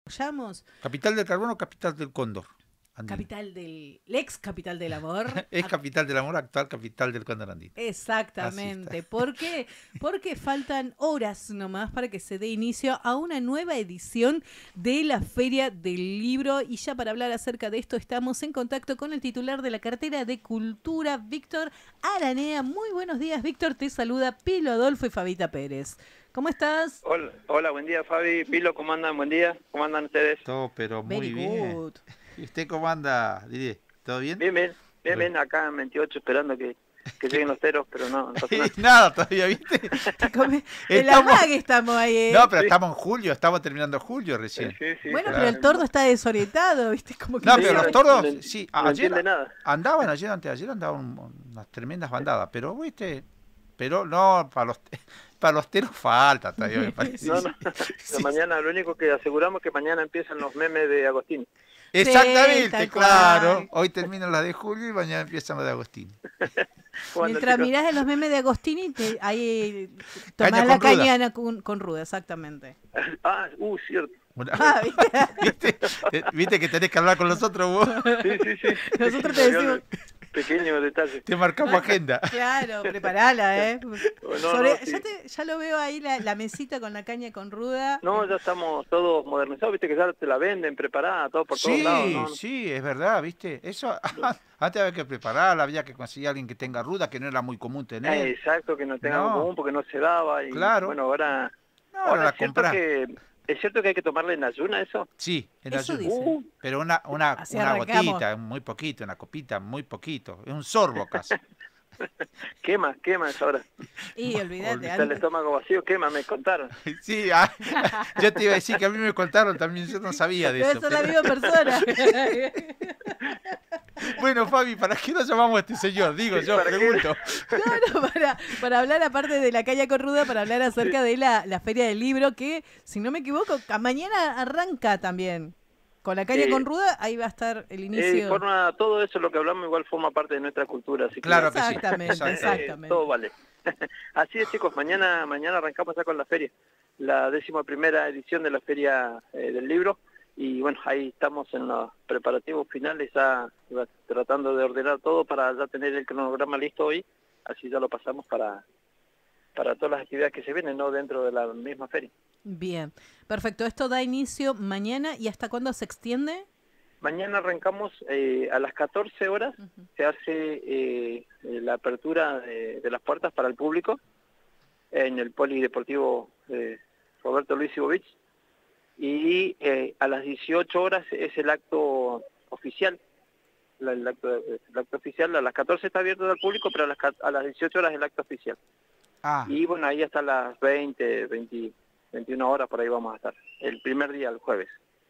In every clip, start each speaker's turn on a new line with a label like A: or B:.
A: escuchamos.
B: ¿Capital del carbón o capital del cóndor? Andino.
A: Ex capital del amor.
B: Es capital del amor, actual capital del cóndor andino.
A: Exactamente. ¿Por qué? Porque faltan horas nomás para que se dé inicio a una nueva edición de la Feria del Libro. Y ya para hablar acerca de esto estamos en contacto con el titular de la cartera de Cultura, Víctor Aranea. Muy buenos días, Víctor. Te saluda Pilo Adolfo y Fabita Pérez. ¿Cómo estás?
C: Hola, hola, buen día Fabi, Pilo, ¿cómo andan? Buen día, ¿cómo andan ustedes?
B: Todo, pero
A: Very
B: muy bien.
A: good.
B: ¿Y usted cómo anda, Didier? ¿Todo bien?
C: Bien, bien, bien,
B: Bueno.
C: bien, acá en 28 esperando que lleguen los teros, pero no pasa nada.
B: Nada todavía, ¿viste?
A: En la mague estamos ahí.
B: No, pero
C: Sí.
B: estamos en julio, estamos terminando julio recién.
C: Sí,
A: Bueno,
B: claro.
A: pero el tordo está desorientado, ¿viste? Como que
B: No,
C: Sí,
B: pero
C: no,
B: los tordos,
C: no,
B: sí,
C: no entiende nada.
B: andaban ayer, antes de ayer andaban unas tremendas bandadas, pero, ¿viste? Pero no, para los teros falta todavía, me parece.
C: No, no,
B: Sí.
C: mañana lo único que aseguramos es que mañana empiezan los memes de Agostín.
B: Exactamente,
A: tal
B: claro.
A: cual.
B: Hoy terminan las de julio y mañana empiezan las de Agustín.
C: ¿Cómo andan,
A: Mientras
C: chicos?
A: mirás en los memes de Agostini, ahí
B: Caña
A: tomás la
B: con ruda.
A: caña con ruda, exactamente.
C: Ah, cierto.
A: Ah, ¿viste?
B: ¿Viste que tenés que hablar con los otros vos?
C: Sí.
A: Nosotros te decimos,
C: Pequeño detalle.
B: Te marcamos agenda.
A: claro, preparala, ¿eh?
C: No, sí.
A: Ya lo veo ahí, la mesita con la caña con ruda.
C: No, ya estamos todos modernizados, viste que ya te la venden preparada, todo por todos lados,
B: Sí,
C: ¿no?
B: sí, es verdad, ¿viste? Eso antes había que prepararla, había que conseguir a alguien que tenga ruda, que no era muy común tener.
C: Exacto, que no tengan
B: No.
C: común porque no se daba y
B: Claro.
C: bueno, ahora
B: No, ahora la comprás.
C: ¿Es cierto que hay que tomarle en ayuna eso?
B: Sí, en
A: Eso
B: ayuno.
A: dice.
B: Pero una
A: Así
B: una
A: arrancamos.
B: gotita, muy poquito, una copita, muy poquito. Es un sorbo casi.
C: Quema esa hora.
A: Y olvídate,
C: Está el estómago vacío, quema, me contaron.
B: Sí, yo te iba a decir que a mí me contaron también, yo no sabía de
A: debe
B: eso.
A: ser la misma persona.
B: Bueno, Fabi, ¿para qué nos llamamos a este señor? Digo, yo
C: ¿Para qué?
B: pregunto.
A: Claro, para hablar aparte de la caña con ruda, para hablar acerca de la Feria del Libro, que, si no me equivoco, mañana arranca también. Con la caña con ruda, ahí va a estar el inicio.
C: Todo eso lo que hablamos igual forma parte de nuestra cultura, así que
B: Claro que sí.
A: Exactamente.
C: todo vale. Así es, chicos, mañana arrancamos ya con la feria, la 11ª edición de la Feria del Libro, y bueno, ahí estamos en los preparativos finales, ya tratando de ordenar todo para ya tener el cronograma listo hoy, así ya lo pasamos para todas las actividades que se vienen, ¿no?, dentro de la misma feria.
A: Bien, perfecto. Esto da inicio mañana, ¿y hasta cuándo se extiende?
C: Mañana arrancamos a las 14 horas, se hace la apertura de las puertas para el público en el Polideportivo Roberto Luis Ibovich, y a las 18 horas es el acto oficial. El acto oficial a las 14 está abierto al público, pero a las 18 horas es el acto oficial. Y bueno, ahí hasta las 21 horas por ahí vamos a estar, el primer día, el jueves.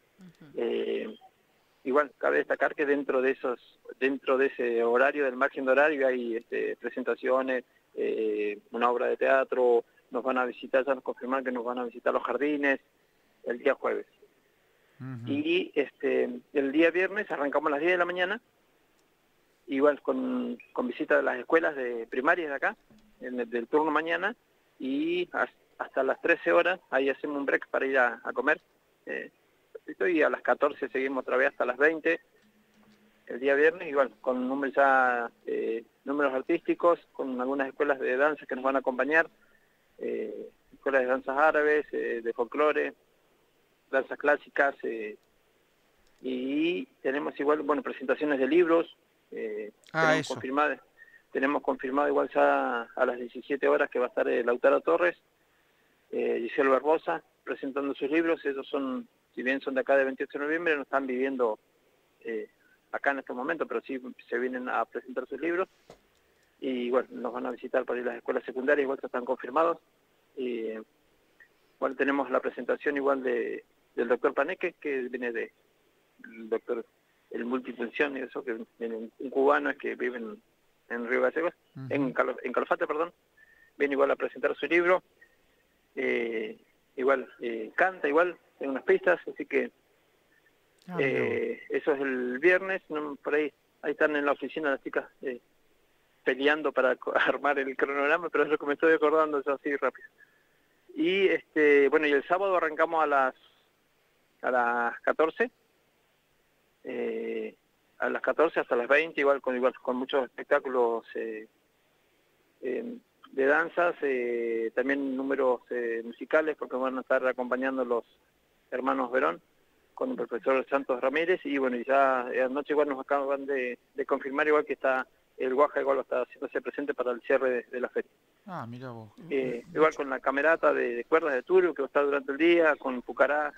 C: Igual cabe destacar que dentro de ese horario, del margen de horario, hay presentaciones, una obra de teatro, nos van a visitar, ya nos confirmaron que nos van a visitar los jardines el día jueves. Y el día viernes arrancamos a las 10 de la mañana, igual con visita de las escuelas de primarias de acá, del turno mañana, y hasta las 13 horas, ahí hacemos un break para ir a comer, y a las 14 seguimos otra vez hasta las 20, el día viernes, igual, con números artísticos, con algunas escuelas de danza que nos van a acompañar, escuelas de danzas árabes, de folclore, danzas clásicas, y tenemos igual, bueno, presentaciones de libros, tenemos confirmado igual ya a las 17 horas que va a estar Lautaro Torres, Giselle Barbosa, presentando sus libros. Ellos son, si bien son de acá de 28 de noviembre, no están viviendo acá en estos momentos, pero sí se vienen a presentar sus libros, y bueno, nos van a visitar por ahí las escuelas secundarias, igual ya están confirmados. Bueno, tenemos la presentación igual del doctor Paneque, que viene el doctor, el multifunción, y eso, que viene un cubano que vive en Río Gallegos, en Calafate, perdón, viene igual a presentar su libro, canta igual, en unas pistas, así que eso es el viernes, ¿no? Por ahí están en la oficina las chicas peleando para armar el cronograma, pero es lo que me estoy acordando yo así rápido. Y bueno, y el sábado arrancamos a las a las 14. A las 14 hasta las 20, igual con muchos espectáculos de danzas, también números musicales, porque van a estar acompañando los hermanos Verón con el profesor Santos Ramírez, y bueno, y ya anoche igual nos acaban de confirmar igual que está el Guaja, igual está haciéndose presente para el cierre de la feria.
B: Ah, mira vos.
C: Igual con la camerata de cuerdas de Turio, que va a estar durante el día, con Pucará,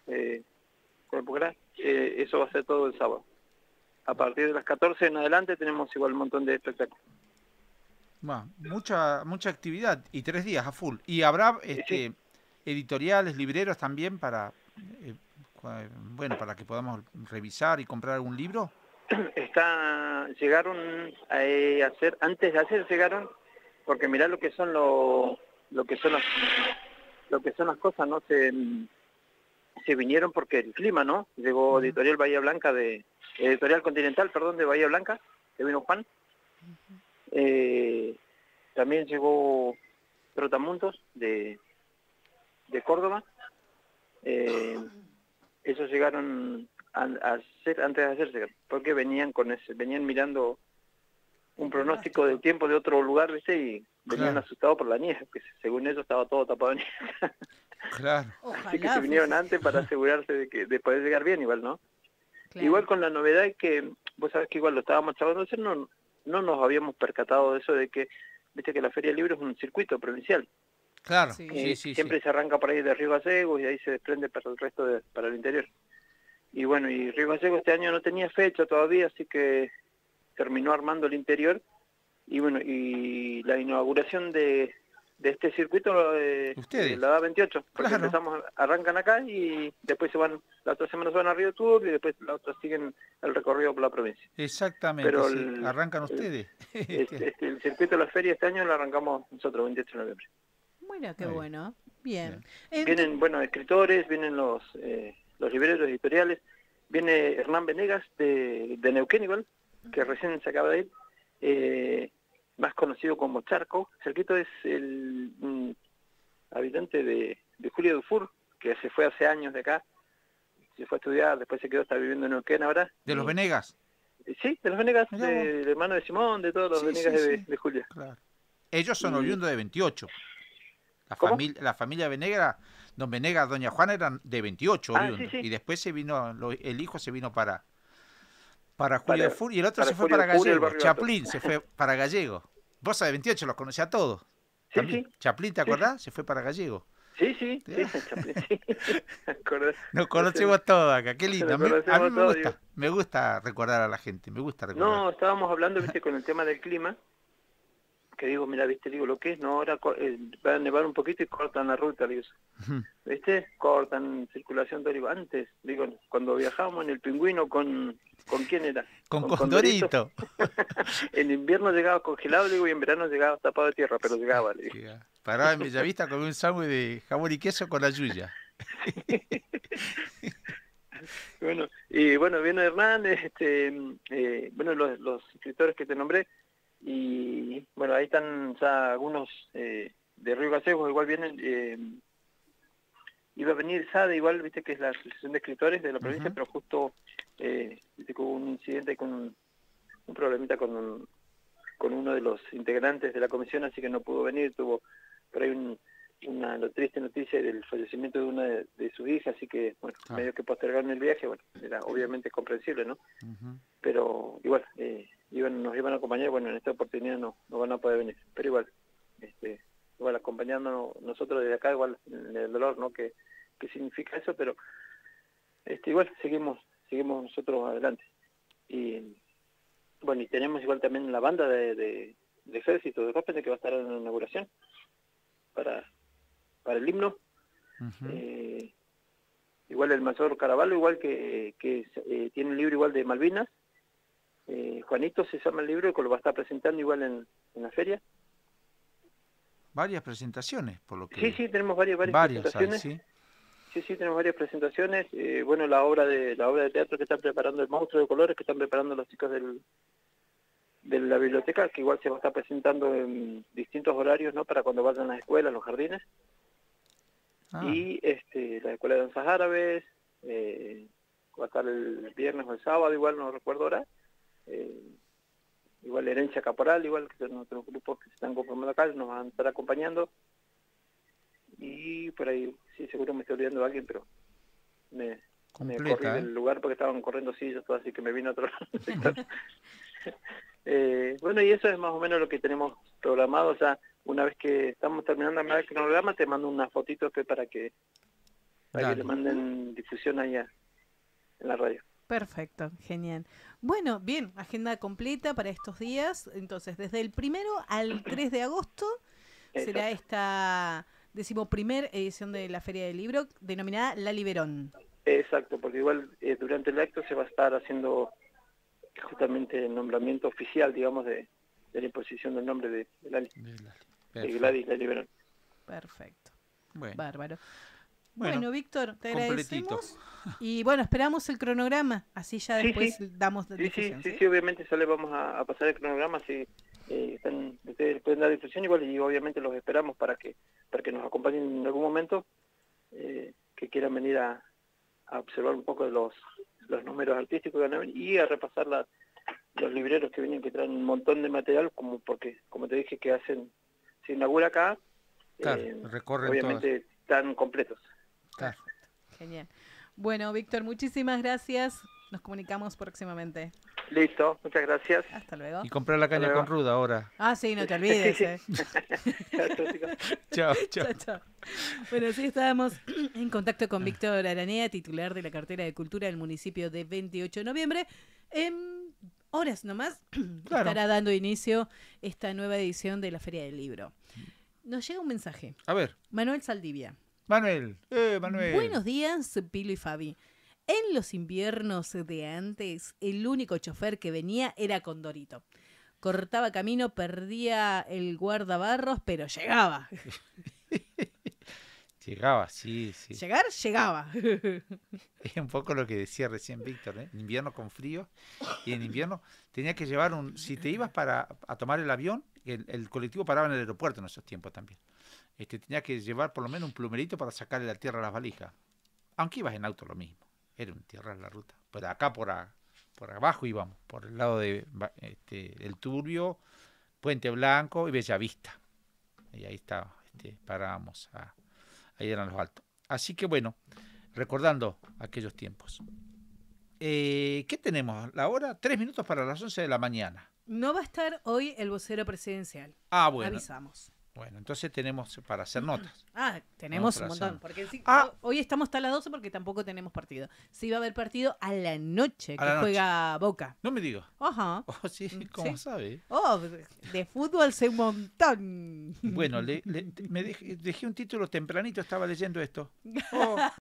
C: eso va a ser todo el sábado. A partir de las 14 en adelante tenemos igual un montón de espectáculos.
B: Mucha actividad y 3 días a full. ¿Y habrá
C: Sí.
B: editoriales, libreros también para para que podamos revisar y comprar algún libro?
C: Llegaron a hacer, antes de hacer llegaron, porque mirá lo que son las cosas, ¿no? Se vinieron porque el clima, ¿no? Llegó Editorial Bahía Blanca Editorial Continental, perdón, de Bahía Blanca, que vino Juan. También llegó Trotamundos de Córdoba. Ellos llegaron antes de hacerse, porque venían mirando un pronóstico del tiempo de otro lugar, ¿viste? Y venían asustados por la nieve, que según ellos estaba todo tapado de nieve.
B: Claro.
C: Así que se vinieron antes para asegurarse de poder llegar bien, igual, ¿no? Claro. Igual con la novedad que, vos sabés que igual lo estábamos charlando, no nos habíamos percatado de eso, de que, viste que la Feria del Libro es un circuito provincial.
B: Claro,
C: siempre se arranca por ahí de Río Gallegos y ahí se desprende para el resto para el interior. Y bueno, y Río Gallegos este año no tenía fecha todavía, así que terminó armando el interior. Y bueno, y la inauguración de este circuito la da 28, porque arrancan acá y después la otra semana se van a Río Tour y después la otra siguen el recorrido por la provincia.
B: Exactamente, pero arrancan ustedes.
C: El circuito de la feria este año lo arrancamos nosotros, 28 de noviembre.
A: Bueno, qué bueno. Bien.
C: Vienen, escritores, vienen los libreros editoriales, viene Hernán Venegas de Neuquén igual, que recién se acaba de ir, más conocido como Charco. Cerquito es el habitante de Julia Dufour, que se fue hace años de acá, se fue a estudiar, después se quedó, está viviendo en Neuquén ahora.
B: ¿De los Venegas?
C: Sí, de los Venegas, del hermano de Simón, de todos los Venegas de Julia.
B: Claro. Ellos son oriundos de 28. La familia Venegas, don Venegas, doña Juana eran de 28 oriundos. Y después el hijo se vino para Julia Dufour y el otro se fue para Gallego. Chaplin se fue para Gallego. Vos sabés, 28 los conocía a todos.
C: Sí.
B: Chaplin, ¿te acordás? Se fue para Gallego.
C: Sí, Chaplin, sí.
B: Nos conocemos todos acá, qué lindo. A mí me gusta recordar a la gente, me gusta recordar.
C: No, estábamos hablando, viste, con el tema del clima, que digo, mira, viste, digo, lo que es, no, ahora va a nevar un poquito y cortan la ruta, digo, viste, cortan circulación, digo, antes, digo, cuando viajábamos en el Pingüino, ¿con quién era?
B: Con Condorito.
C: En invierno llegaba congelado, digo, y en verano llegaba tapado de tierra, pero llegaba, le digo.
B: Paraba en Bellavista con un sándwich de jamón y queso con la yuya.
C: Bueno, viene Hernán, los escritores que te nombré, y bueno, ahí están ya algunos de Río Gallegos, igual vienen, iba a venir SADE, igual, viste que es la Asociación de Escritores de la provincia, pero justo hubo un incidente con un problemita con uno de los integrantes de la comisión, así que no pudo venir, tuvo por ahí una triste noticia del fallecimiento de una de sus hijas, así que, bueno, medio que postergaron el viaje, bueno, era obviamente comprensible, ¿no? Pero igual, nos iban a acompañar, bueno, en esta oportunidad no van a poder venir, pero igual acompañándonos nosotros desde acá, igual el dolor, ¿no? ¿Qué significa eso? Pero igual seguimos nosotros adelante. Y bueno, y tenemos igual también la banda de Ejército de Cospete que va a estar en la inauguración para el himno. Igual el mayor Caraballo, igual que tiene un libro igual de Malvinas. Juanito se llama el libro, que lo va a estar presentando igual en la feria.
B: Varias presentaciones, por lo que...
C: Sí, tenemos varias presentaciones. Sí, tenemos varias presentaciones. Bueno, la obra de teatro que están preparando, el Monstruo de Colores, que están preparando los chicos de la biblioteca, que igual se va a estar presentando en distintos horarios, ¿no? Para cuando vayan a las escuelas, los jardines. Y la Escuela de Danzas Árabes, va a estar el viernes o el sábado, igual no recuerdo ahora. Igual Herencia Caporal, igual que son otros grupos que se están conformando acá, nos van a estar acompañando. Y por ahí, sí, seguro me estoy olvidando de alguien, pero me corrí del lugar porque estaban corriendo sillas, todo, así que me vino otro lado. Bueno, y eso es más o menos lo que tenemos programado. O sea, una vez que estamos terminando el cronograma, te mando unas fotitos para que le manden difusión allá en la radio.
A: Perfecto, genial. Bueno, bien, agenda completa para estos días. Entonces, desde el 1 al 3 de agosto será esta 11ª edición de la Feria del Libro, denominada La Liberón.
C: Exacto, porque igual durante el acto se va a estar haciendo justamente el nombramiento oficial, digamos, de la imposición del nombre de Gladys La Liberón.
A: Perfecto.
B: Bueno.
A: Bárbaro. Bueno, Víctor, te
B: completito.
A: agradecemos. Y bueno, esperamos el cronograma, así ya después damos difusión.
C: Sí, obviamente ya le vamos a pasar el cronograma, si ustedes pueden dar difusión igual, y obviamente los esperamos para que nos acompañen en algún momento, que quieran venir a observar un poco de los números artísticos y a repasar los libreros que vienen, que traen un montón de material, porque como te dije que se inaugura acá,
B: recorren
C: obviamente
B: todas.
C: Están completos.
A: Perfecto. Genial. Bueno, Víctor, muchísimas gracias. Nos comunicamos próximamente.
C: Listo, muchas gracias.
A: Hasta luego.
B: Y comprar la caña con ruda ahora.
A: Ah, sí, no te olvides.
B: Chao.
A: Bueno, sí, estábamos en contacto con Víctor Aranea, titular de la cartera de Cultura del municipio de 28 de noviembre. En horas nomás estará dando inicio esta nueva edición de la Feria del Libro. Nos llega un mensaje.
B: A ver.
A: Manuel Saldivia.
B: Manuel.
A: Buenos días, Pilo y Fabi. En los inviernos de antes, el único chofer que venía era Condorito. Cortaba camino, perdía el guardabarros, pero llegaba.
B: Llegaba, sí.
A: Llegaba.
B: Es un poco lo que decía recién Víctor, ¿eh? En invierno con frío, y en invierno tenía que llevar si te ibas a tomar el avión, el colectivo paraba en el aeropuerto en esos tiempos también. Tenía que llevar por lo menos un plumerito para sacarle la tierra a las valijas. Aunque ibas en auto lo mismo, era un tierra en la ruta. Pero acá por abajo íbamos, por el lado de el Turbio, Puente Blanco y Bellavista. Y ahí estaba, parábamos, ahí eran los altos. Así que bueno, recordando aquellos tiempos. ¿Qué tenemos? La hora, 3 minutos para las 11 de la mañana.
A: No va a estar hoy el vocero presidencial.
B: Bueno.
A: Avisamos.
B: Bueno, entonces tenemos para hacer notas.
A: Tenemos un montón. Porque hoy estamos hasta las 12 porque tampoco tenemos partido. Sí va a haber partido a la noche juega Boca.
B: No me digas.
A: Ajá.
B: Sí, ¿cómo sabe?
A: De fútbol sé un montón.
B: Bueno, me dejé un título tempranito, estaba leyendo esto.